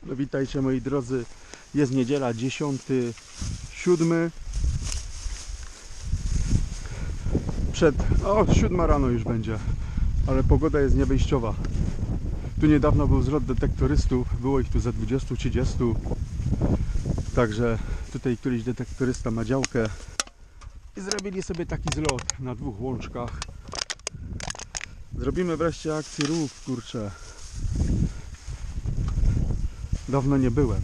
No witajcie moi drodzy, jest niedziela 10.07. O 7 rano już będzie, ale pogoda jest niewyjściowa. Tu niedawno był zlot detektorystów, było ich tu za 20-30. Także tutaj któryś detektorysta ma działkę i zrobili sobie taki zlot na 2 łączkach. Zrobimy wreszcie akcję rów, kurczę. Dawno nie byłem.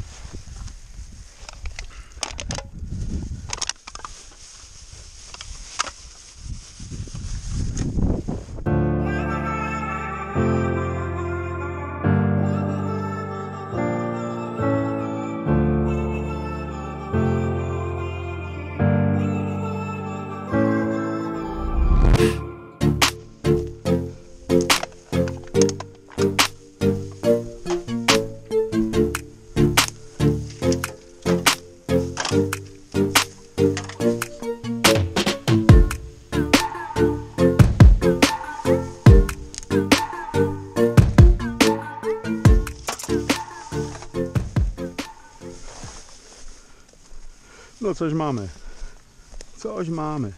No coś mamy. Coś mamy.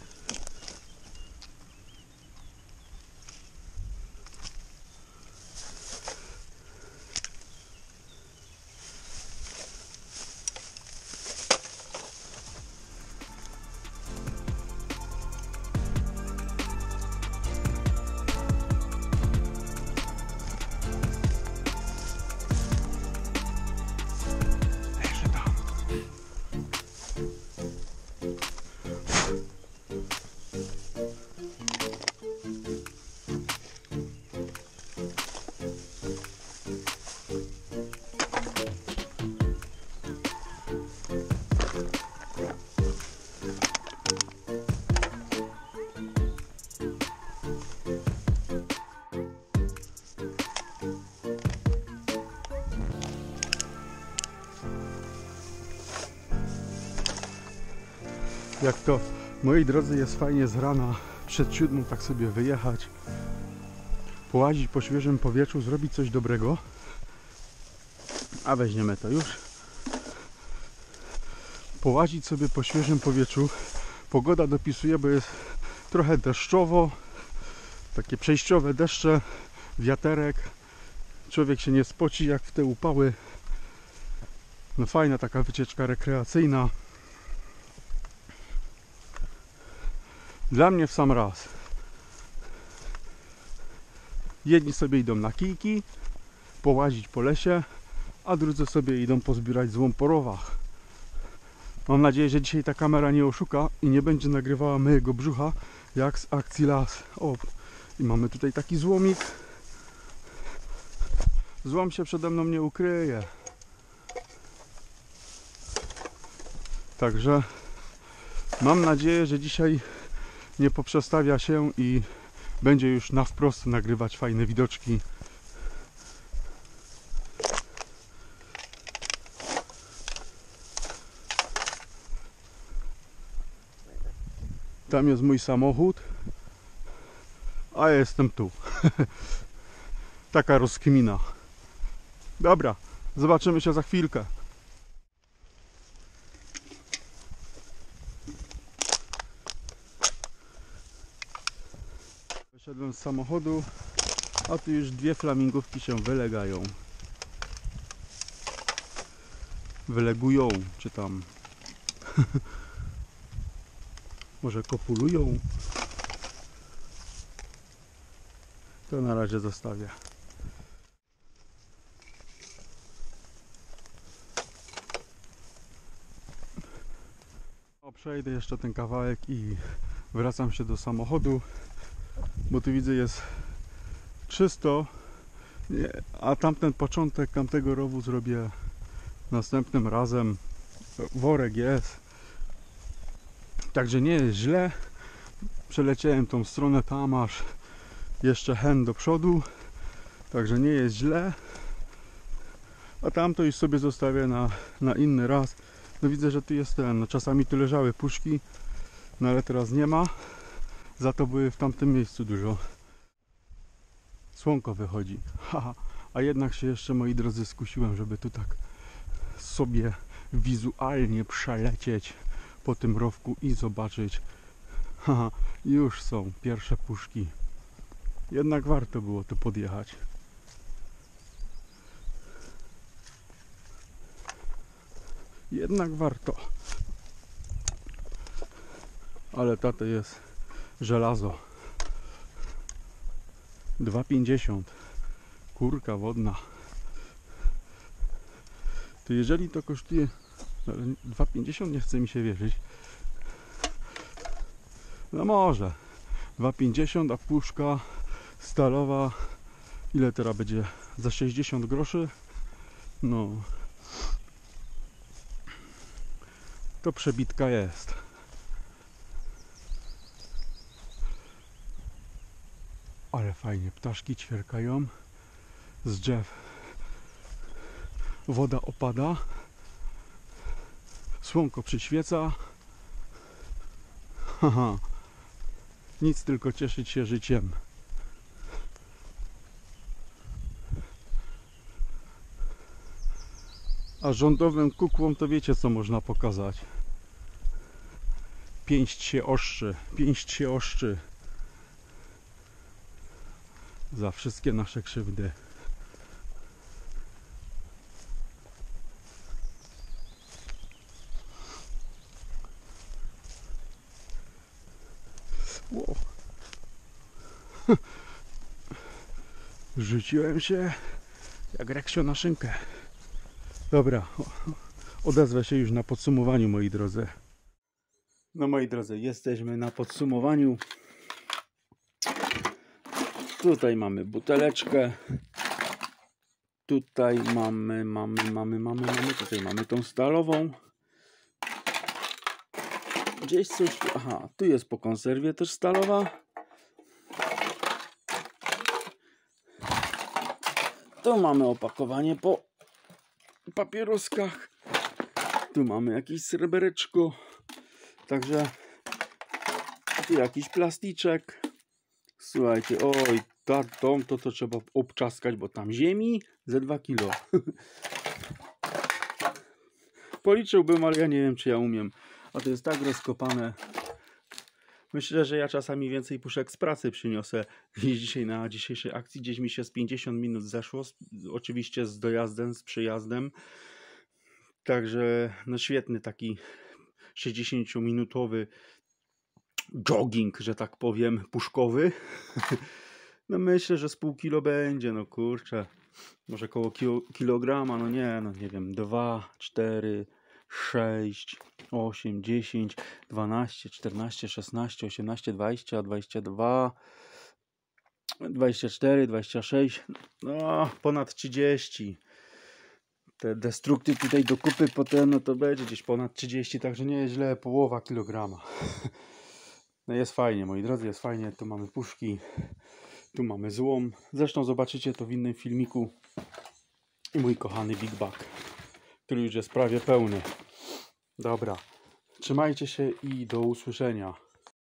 Jak to, moi drodzy, jest fajnie z rana przed 7 tak sobie wyjechać, połazić po świeżym powietrzu, zrobić coś dobrego. A weźmiemy to już. Połazić sobie po świeżym powietrzu. Pogoda dopisuje, bo jest trochę deszczowo, takie przejściowe deszcze, wiaterek. Człowiek się nie spoci jak w te upały. No fajna taka wycieczka rekreacyjna. Dla mnie w sam raz. Jedni sobie idą na kijki, połazić po lesie, a drudzy sobie idą pozbierać złom po rowach. Mam nadzieję, że dzisiaj ta kamera nie oszuka i nie będzie nagrywała mojego brzucha jak z akcji las. O, i mamy tutaj taki złomik. Złom się przede mną nie ukryje. Także mam nadzieję, że dzisiaj nie poprzestawia się i będzie już na wprost nagrywać fajne widoczki. Tam jest mój samochód, a ja jestem tu. Taka rozkmina. Dobra, zobaczymy się za chwilkę. Wyszedłem z samochodu, a tu już 2 flamingówki się wylegają. Wylegują, czy tam może kopulują. To na razie zostawię. Przejdę jeszcze ten kawałek i wracam się do samochodu, bo tu widzę jest czysto, a tamten początek tamtego rowu zrobię następnym razem. Worek jest, także nie jest źle. Przeleciałem tą stronę, tam aż jeszcze hen do przodu, także nie jest źle, a tamto już sobie zostawię na inny raz. No widzę, że tu jest no czasami tu leżały puszki, no ale teraz nie ma. Za to były w tamtym miejscu dużo. Słonko wychodzi. Haha, A jednak się jeszcze, moi drodzy, skusiłem, żeby tu tak sobie wizualnie przelecieć po tym rowku i zobaczyć. Haha, już są pierwsze puszki. Jednak warto było tu podjechać. Jednak warto. Ale to jest żelazo. 2,50. Kurka wodna. To jeżeli to kosztuje 2,50, nie chce mi się wierzyć. No może 2,50, a puszka stalowa ile teraz będzie? Za 60 groszy? No to przebitka jest. Ale fajnie, ptaszki ćwierkają z drzew. Woda opada, słonko przyświeca. Haha, nic, tylko cieszyć się życiem. A rządowym kukłom to wiecie, co można pokazać. Pięść się ostrzy, pięść się ostrzy. Za wszystkie nasze krzywdy. Wow. Rzuciłem się jak reksio na szynkę. Dobra, odezwę się już na podsumowaniu, moi drodzy. No, moi drodzy, jesteśmy na podsumowaniu. Tutaj mamy buteleczkę. Tutaj mamy, tutaj mamy tą stalową. Gdzieś coś, aha, tu jest po konserwie też stalowa. Tu mamy opakowanie po papieroskach. Tu mamy jakieś srebereczko. Także tu jakiś plasticzek. Słuchajcie, oj, to trzeba obczaskać, bo tam ziemi ze 2 kilo. Policzyłbym, ale ja nie wiem, czy ja umiem. A to jest tak rozkopane. Myślę, że ja czasami więcej puszek z pracy przyniosę niż dzisiaj na dzisiejszej akcji. Gdzieś mi się z 50 minut zeszło. Oczywiście z dojazdem, z przyjazdem. Także no świetny taki 60-minutowy jogging, że tak powiem, puszkowy. No myślę, że z pół kilo będzie, no kurczę. Może koło kilograma, no nie wiem, 2, 4, 6, 8, 10, 12, 14, 16, 18, 20, 22, 24, 26, no ponad 30. Te destrukty tutaj do kupy potem, no to będzie gdzieś ponad 30, także nie jest źle, połowa kilograma. No jest fajnie, moi drodzy, jest fajnie. Tu mamy puszki, tu mamy złom. Zresztą zobaczycie to w innym filmiku. I mój kochany Big Bag, który już jest prawie pełny. Dobra, trzymajcie się i do usłyszenia.